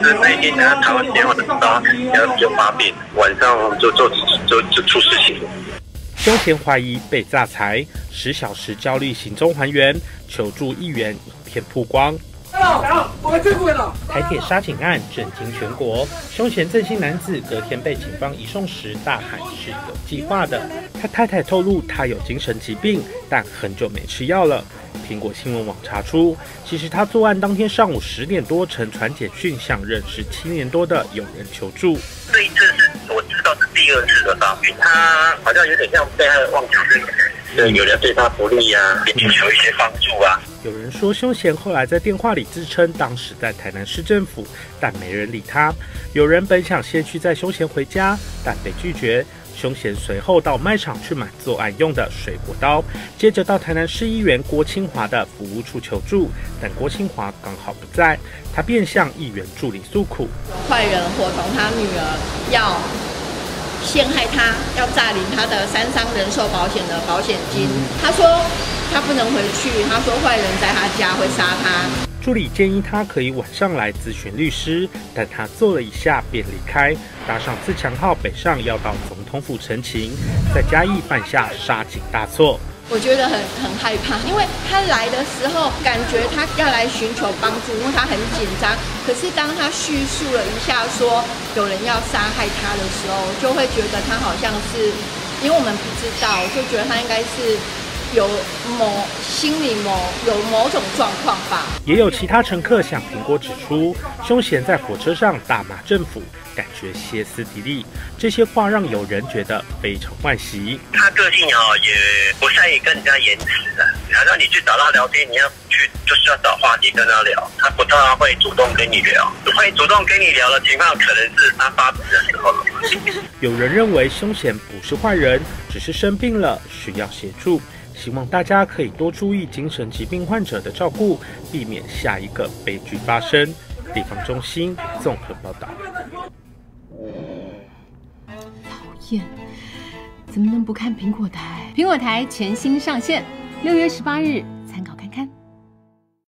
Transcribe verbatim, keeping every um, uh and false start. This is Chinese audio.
是那一天他打完电话就知道有有发病，晚上就就就就出事情。 凶嫌怀疑被诈财，十小时焦虑行踪还原，求助议员影片曝光。台铁杀警案震惊全国，凶嫌郑姓男子隔天被警方移送时大喊是有计划的。他太太透露他有精神疾病，但很久没吃药了。苹果新闻网查出，其实他作案当天上午十点多曾传简讯向认识七年多的友人求助。 这一次是我知道是第二次的诈骗，他好像有点像被害妄想症，对有人对他不利啊，寻求一些帮助啊。 有人说，凶嫌后来在电话里自称当时在台南市政府，但没人理他。有人本想先去载凶嫌回家，但被拒绝。凶嫌随后到卖场去买作案用的水果刀，接着到台南市议员郭清华的服务处求助，但郭清华刚好不在，他便向议员助理诉苦： 坏人伙同他女儿要陷害他，要诈领他的三伤人寿保险的保险金。他说他不能回去，他说坏人在他家会杀他。 助理建议他可以晚上来咨询律师，但他坐了一下便离开，搭上自强号北上要到总统府陈情，在嘉义犯下杀警大错。 我觉得很很害怕，因为他来的时候感觉他要来寻求帮助，因为他很紧张。可是当他叙述了一下说有人要杀害他的时候，就会觉得他好像是，因为我们不知道，就觉得他应该是有某心理某有某种状况吧。 也有其他乘客向苹果指出，凶嫌在火车上大骂政府，感觉歇斯底里。这些话让有人觉得非常惋惜。 他个性哦也不善于跟人家言辞的，然后你去找他聊天，你要去就是要找话题跟他聊，他不太会主动跟你聊，会主动跟你聊的情况可能是他发病的时候。 有人认为凶嫌不是坏人，只是生病了需要协助。希望大家可以多注意精神疾病患者的照顾，避免下一个悲剧发生。地方中心综合报道。 讨厌，怎么能不看苹果台？苹果台全新上线，六月十八日